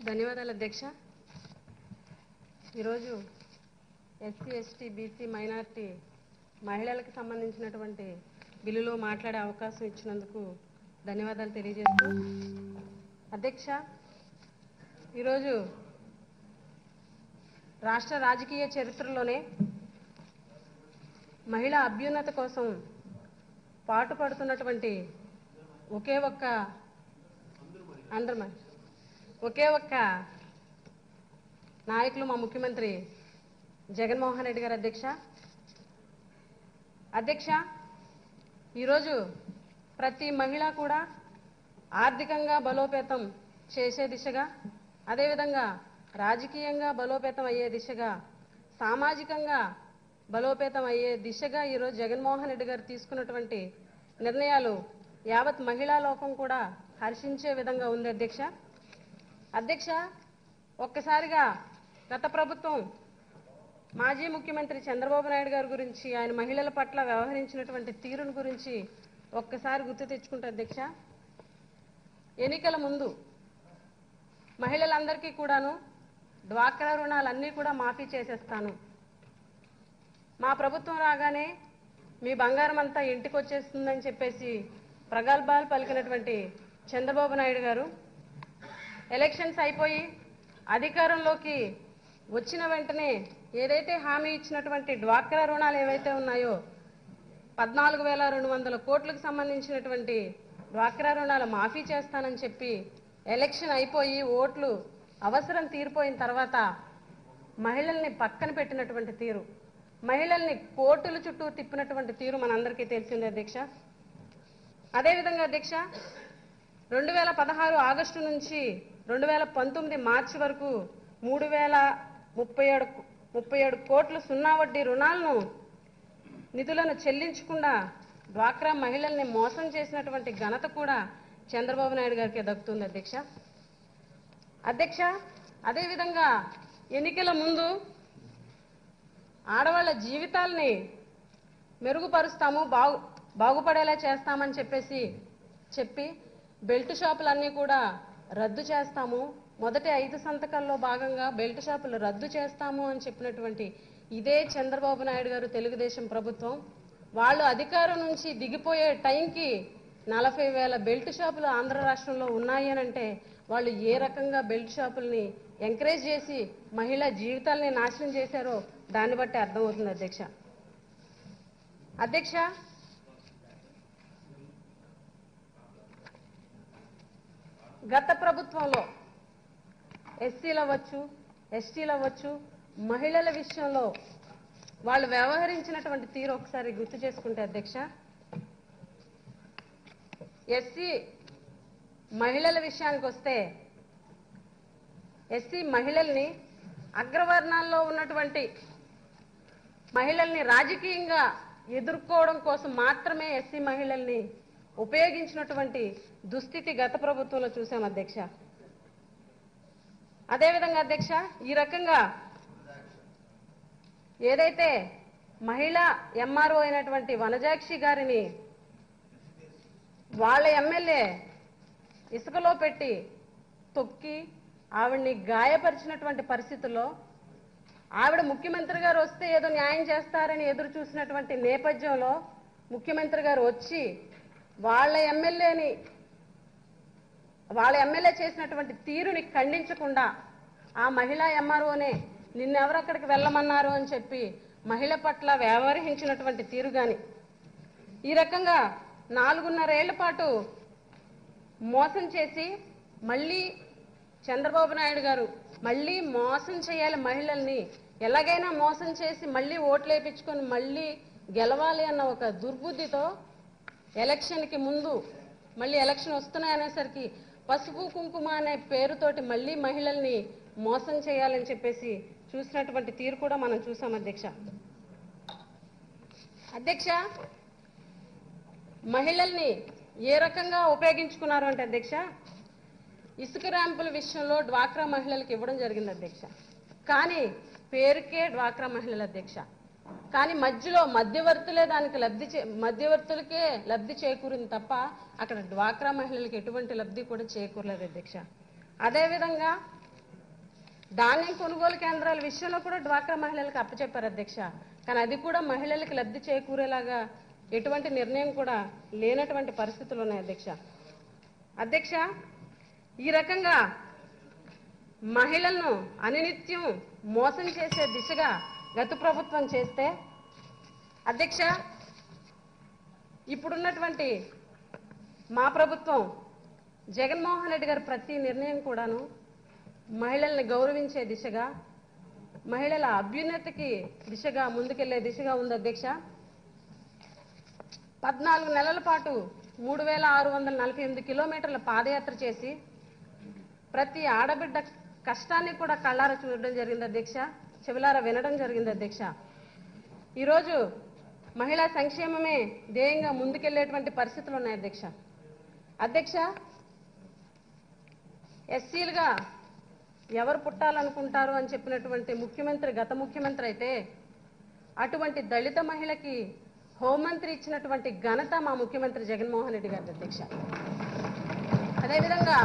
ధన్యవాదాలు అధ్యక్ష. ఈరోజు ఎస్సీ ఎస్టీ బీసీ మైనారిటీ మహిళలకు సంబంధించినటువంటి బిల్లులో మాట్లాడే అవకాశం ఇచ్చినందుకు ధన్యవాదాలు తెలియజేస్తూ, అధ్యక్ష, ఈరోజు రాష్ట్ర రాజకీయ చరిత్రలోనే మహిళా అభ్యున్నత కోసం పాటుపడుతున్నటువంటి ఒకే ఒక్క నాయకులు మా ముఖ్యమంత్రి జగన్మోహన్ రెడ్డి గారు. అధ్యక్ష, ఈరోజు ప్రతి మహిళ కూడా ఆర్థికంగా బలోపేతం చేసే దిశగా, అదేవిధంగా రాజకీయంగా బలోపేతం అయ్యే దిశగా, సామాజికంగా బలోపేతం అయ్యే దిశగా ఈరోజు జగన్మోహన్ రెడ్డి గారు తీసుకున్నటువంటి నిర్ణయాలు యావత్ మహిళా లోకం కూడా హర్షించే విధంగా ఉంది. అధ్యక్ష, ఒక్కసారిగా గత ప్రభుత్వం మాజీ ముఖ్యమంత్రి చంద్రబాబు నాయుడు గారి గురించి, ఆయన మహిళల పట్ల వ్యవహరించినటువంటి తీరును గురించి ఒక్కసారి గుర్తు తెచ్చుకుంటే, అధ్యక్ష, ఎన్నికల ముందు మహిళలందరికీ కూడాను డ్వాక్రా రుణాలన్నీ కూడా మాఫీ చేసేస్తాను, మా ప్రభుత్వం రాగానే మీ బంగారం అంతా ఇంటికి వచ్చేస్తుందని చెప్పేసి ప్రగల్భాలు పలికినటువంటి చంద్రబాబు నాయుడు గారు ఎలక్షన్స్ అయిపోయి అధికారంలోకి వచ్చిన వెంటనే ఏదైతే హామీ ఇచ్చినటువంటి డ్వాక్రా రుణాలు ఏవైతే ఉన్నాయో 14,200 కోట్లకు సంబంధించినటువంటి డ్వాక్రా రుణాలు మాఫీ చేస్తానని చెప్పి ఎలక్షన్ అయిపోయి ఓట్లు అవసరం తీరిపోయిన తర్వాత మహిళల్ని పక్కన పెట్టినటువంటి తీరు, మహిళల్ని కోర్టుల చుట్టూ తిప్పినటువంటి తీరు మనందరికీ తెలిసిందే అధ్యక్ష. అదేవిధంగా అధ్యక్ష, 2016 ఆగస్టు నుంచి 2019 మార్చి వరకు 3,037 కోట్ల సున్నా వడ్డీ రుణాలను నిధులను చెల్లించకుండా డ్వాక్రా మహిళల్ని మోసం చేసినటువంటి ఘనత కూడా చంద్రబాబు నాయుడు గారికి దక్కుతుంది అధ్యక్ష. అదేవిధంగా ఎన్నికల ముందు ఆడవాళ్ల జీవితాల్ని మెరుగుపరుస్తాము, బాగుపడేలా చేస్తామని చెప్పి బెల్ట్ షాపులన్నీ కూడా రద్దు చేస్తాము, మొదటి 5 సంతకాల్లో భాగంగా బెల్ట్ షాపులు రద్దు చేస్తాము అని చెప్పినటువంటి ఇదే చంద్రబాబు నాయుడు గారు తెలుగుదేశం ప్రభుత్వం వాళ్ళు అధికారం నుంచి దిగిపోయే టైంకి 40,000 బెల్ట్ షాపులు ఆంధ్ర రాష్ట్రంలో ఉన్నాయి అని అంటే వాళ్ళు ఏ రకంగా బెల్ట్ షాపుల్ని ఎంకరేజ్ చేసి మహిళా జీవితాలని నాశనం చేశారో దాన్ని బట్టి అర్థమవుతుంది అధ్యక్ష. గత ప్రభుత్వంలో ఎస్సీలు అవ్వచ్చు, ఎస్టీలు అవ్వచ్చు, మహిళల విషయంలో వాళ్ళు వ్యవహరించినటువంటి తీరు ఒకసారి గుర్తు చేసుకుంటే అధ్యక్ష, ఎస్సీ మహిళల విషయానికి వస్తే ఎస్సీ మహిళల్ని అగ్రవర్ణాల్లో ఉన్నటువంటి మహిళల్ని రాజకీయంగా ఎదుర్కోవడం కోసం మాత్రమే ఎస్సీ మహిళల్ని ఉపయోగించినటువంటి దుస్థితి గత ప్రభుత్వంలో చూసాం అధ్యక్ష. అదేవిధంగా అధ్యక్ష, ఈ రకంగా ఏదైతే మహిళా ఎంఆర్ఓ అయినటువంటి వనజాక్షి గారిని వాళ్ళ ఎమ్మెల్యే ఇసుకలో పెట్టి తొక్కి ఆవిడ్ని గాయపరిచినటువంటి పరిస్థితుల్లో ఆవిడ ముఖ్యమంత్రి గారు వస్తే ఏదో న్యాయం చేస్తారని ఎదురు చూసినటువంటి నేపథ్యంలో ముఖ్యమంత్రి గారు వచ్చి వాళ్ళ ఎమ్మెల్యే చేసినటువంటి తీరుని ఖండించకుండా ఆ మహిళా ఎంఆర్ఓనే నిన్నెవరు అక్కడికి వెళ్ళమన్నారు అని చెప్పి మహిళ పట్ల వ్యవహరించినటువంటి తీరు గాని, ఈ రకంగా 4.5 ఏళ్ల పాటు మోసం చేసి మళ్ళీ చంద్రబాబు నాయుడు గారు మళ్ళీ మోసం చేయాలి, మహిళల్ని ఎలాగైనా మోసం చేసి మళ్ళీ ఓట్లు వేయించుకొని మళ్ళీ గెలవాలి అన్న ఒక దుర్బుద్ధితో ఎలక్షన్కి ముందు మళ్ళీ ఎలక్షన్ వస్తున్నాయనేసరికి పసుపు కుంకుమ అనే పేరుతోటి మళ్ళీ మహిళల్ని మోసం చేయాలని చెప్పేసి చూసినటువంటి తీరు కూడా మనం చూసాం అధ్యక్ష. మహిళల్ని ఏ రకంగా ఉపయోగించుకున్నారు అంటే అధ్యక్ష, ఇసుక ర్యాంపుల విషయంలో డ్వాక్రా మహిళలకు ఇవ్వడం జరిగింది అధ్యక్ష. కానీ పేరుకే డ్వాక్రా మహిళలు అధ్యక్ష, కానీ మధ్యలో మధ్యవర్తులే దానికి మధ్యవర్తులకే లబ్ధి చేకూరింది తప్ప అక్కడ డ్వాక్రా మహిళలకు ఎటువంటి లబ్ధి కూడా చేకూరలేదు అధ్యక్ష. అదేవిధంగా ధాన్యం కొనుగోలు కేంద్రాల విషయంలో కూడా డ్వాక్రా మహిళలకు అప్పచెప్పారు అధ్యక్ష. కానీ అది కూడా మహిళలకు లబ్ధి చేకూరేలాగా ఎటువంటి నిర్ణయం కూడా లేనటువంటి పరిస్థితులు ఉన్నాయి అధ్యక్ష. అధ్యక్ష, ఈ రకంగా మహిళలను అనినిత్యం మోసం చేసే దిశగా గత ప్రభుత్వం చేస్తే అధ్యక్ష, ఇప్పుడున్నటువంటి మా ప్రభుత్వం జగన్మోహన్ రెడ్డి గారి ప్రతి నిర్ణయం కూడాను మహిళల్ని గౌరవించే దిశగా, మహిళల అభ్యున్నతికి దిశగా ముందుకెళ్లే దిశగా ఉంది అధ్యక్ష. 14 నెలల పాటు 3648 కిలోమీటర్ల పాదయాత్ర చేసి ప్రతి ఆడబిడ్డ కష్టాన్ని కూడా కళ్ళారా చూడడం జరిగింది అధ్యక్ష, చెవిలారా వినడం జరిగింది అధ్యక్ష. ఈరోజు మహిళా సంక్షేమమే ధ్యేయంగా ముందుకెళ్లేటువంటి పరిస్థితులు ఉన్నాయి అధ్యక్ష. అధ్యక్ష, ఎస్సీలుగా ఎవరు పుట్టాలనుకుంటారు అని చెప్పినటువంటి ముఖ్యమంత్రి గత ముఖ్యమంత్రి అయితే అటువంటి దళిత మహిళకి హోంమంత్రి ఇచ్చినటువంటి ఘనత మా ముఖ్యమంత్రి జగన్మోహన్ రెడ్డి గారి అధ్యక్ష. అదేవిధంగా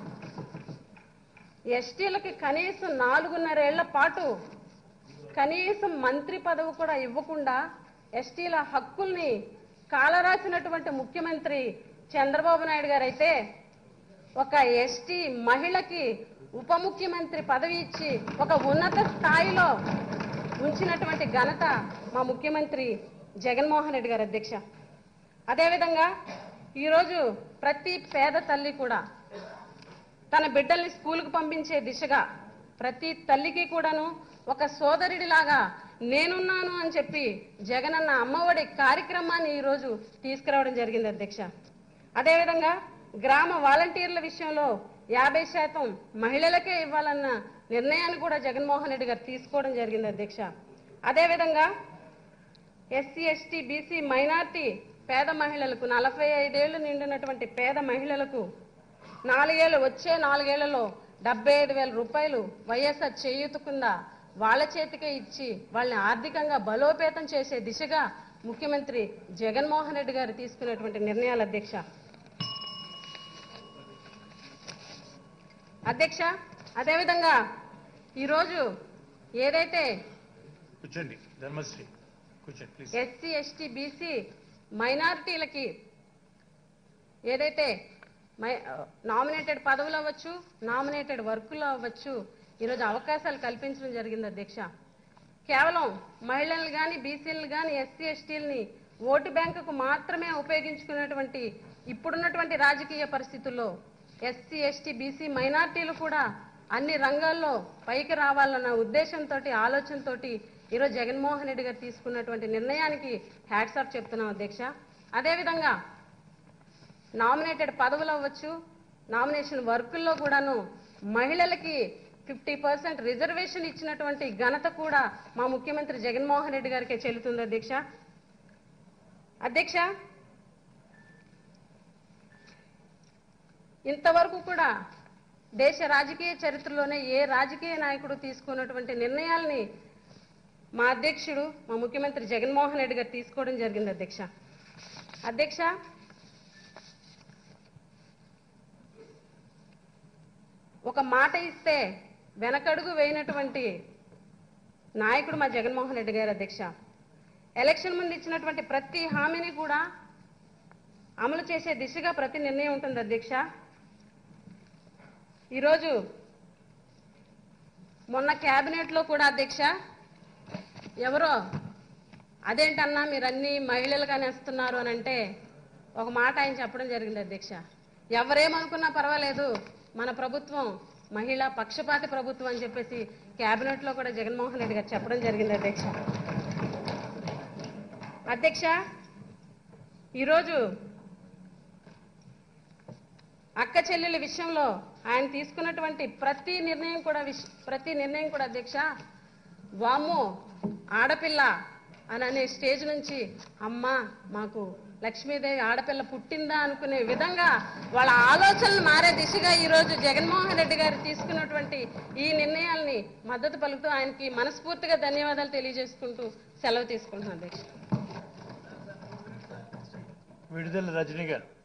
ఎస్టీలకి కనీసం 4.5 ఏళ్ల పాటు కనీసం మంత్రి పదవి కూడా ఇవ్వకుండా ఎస్టీల హక్కుల్ని కాలరాసినటువంటి ముఖ్యమంత్రి చంద్రబాబు నాయుడు గారు అయితే ఒక ఎస్టీ మహిళకి ఉప ముఖ్యమంత్రి పదవి ఇచ్చి ఒక ఉన్నత స్థాయిలో ఉంచినటువంటి ఘనత మా ముఖ్యమంత్రి జగన్మోహన్ రెడ్డి గారు అధ్యక్ష. అదేవిధంగా ఈరోజు ప్రతి పేద తల్లి కూడా తన బిడ్డల్ని స్కూల్కు పంపించే దిశగా ప్రతి తల్లికి కూడాను ఒక సోదరుడిలాగా నేనున్నాను అని చెప్పి జగనన్న అమ్మఒడి కార్యక్రమాన్ని ఈరోజు తీసుకురావడం జరిగింది అధ్యక్ష. అదేవిధంగా గ్రామ వాలంటీర్ల విషయంలో 50% మహిళలకే ఇవ్వాలన్న నిర్ణయాన్ని కూడా జగన్మోహన్ రెడ్డి గారు తీసుకోవడం జరిగింది అధ్యక్ష. అదేవిధంగా ఎస్సీ, ఎస్టీ, బీసీ, మైనార్టీ పేద మహిళలకు 45 ఏళ్లు నిండినటువంటి పేద మహిళలకు 4 ఏళ్లలో 75,000 రూపాయలు వైఎస్ఆర్ చేయూత కింద వాళ్ళ చేతికే ఇచ్చి వాళ్ళని ఆర్థికంగా బలోపేతం చేసే దిశగా ముఖ్యమంత్రి జగన్మోహన్ రెడ్డి గారు తీసుకున్నటువంటి నిర్ణయాలు అధ్యక్ష. అధ్యక్ష, అదేవిధంగా ఈరోజు ఏదైతే ఎస్సీ, ఎస్టీ, బీసీ, మైనారిటీలకి ఏదైతే నామినేటెడ్ పదవులు అవ్వచ్చు, నామినేటెడ్ వర్కులు అవ్వచ్చు, ఈరోజు అవకాశాలు కల్పించడం జరిగింది అధ్యక్ష. కేవలం మహిళలు కానీ, బీసీలను కానీ, ఎస్సీ, ఎస్టీలని ఓటు బ్యాంకుకు మాత్రమే ఉపయోగించుకున్నటువంటి ఇప్పుడున్నటువంటి రాజకీయ పరిస్థితుల్లో ఎస్సీ, ఎస్టీ, బీసీ, మైనార్టీలు కూడా అన్ని రంగాల్లో పైకి రావాలన్న ఉద్దేశంతో, ఆలోచనతో ఈరోజు జగన్మోహన్ రెడ్డి గారు తీసుకున్నటువంటి నిర్ణయానికి హ్యాట్స్ ఆఫ్ చెప్తున్నాం అధ్యక్ష. అదేవిధంగా నామినేటెడ్ పదవులు అవ్వచ్చు, నామినేషన్ వర్కుల్లో కూడాను మహిళలకి 50% రిజర్వేషన్ ఇచ్చినటువంటి ఘనత కూడా మా ముఖ్యమంత్రి జగన్మోహన్ రెడ్డి గారికే చెల్లుతుంది అధ్యక్ష. అధ్యక్ష, ఇంతవరకు కూడా దేశ రాజకీయ చరిత్రలోనే ఏ రాజకీయ నాయకుడు తీసుకున్నటువంటి నిర్ణయాల్ని మా అధ్యక్షుడు, మా ముఖ్యమంత్రి జగన్మోహన్ రెడ్డి గారు తీసుకోవడం జరిగింది అధ్యక్ష. అధ్యక్ష, ఒక మాట ఇస్తే వెనకడుగు వేయనటువంటి నాయకుడు మా జగన్మోహన్ రెడ్డి గారు అధ్యక్ష. ఎలక్షన్ ముందు ఇచ్చినటువంటి ప్రతి హామీని కూడా అమలు చేసే దిశగా ప్రతి నిర్ణయం ఉంటుంది అధ్యక్ష. ఈరోజు మొన్న కేబినెట్లో కూడా అధ్యక్ష ఎవరో అదేంటన్నా మీరు అన్ని మహిళలుగానే వస్తున్నారు అని అంటే ఒక మాట ఆయన చెప్పడం జరిగింది అధ్యక్ష. ఎవరేమనుకున్నా పర్వాలేదు, మన ప్రభుత్వం మహిళా పక్షపాతి ప్రభుత్వం అని చెప్పేసి కేబినెట్లో కూడా జగన్మోహన్ రెడ్డి గారు చెప్పడం జరిగింది అధ్యక్ష. అధ్యక్ష, ఈరోజు అక్క చెల్లెల విషయంలో ఆయన తీసుకున్నటువంటి ప్రతి నిర్ణయం కూడా అధ్యక్ష వామ్మో ఆడపిల్ల అని అనే స్టేజ్ నుంచి అమ్మ మాకు లక్ష్మీదేవి ఆడపిల్ల పుట్టిందా అనుకునే విధంగా వాళ్ళ ఆలోచనలు మారే దిశగా ఈరోజు జగన్మోహన్ రెడ్డి గారు తీసుకున్నటువంటి ఈ నిర్ణయాల్ని మద్దతు పలుకుతూ ఆయనకి మనస్ఫూర్తిగా ధన్యవాదాలు తెలియజేసుకుంటూ సెలవు తీసుకుంటున్నాను అధ్యక్ష. విడుదల రజనీ గారు.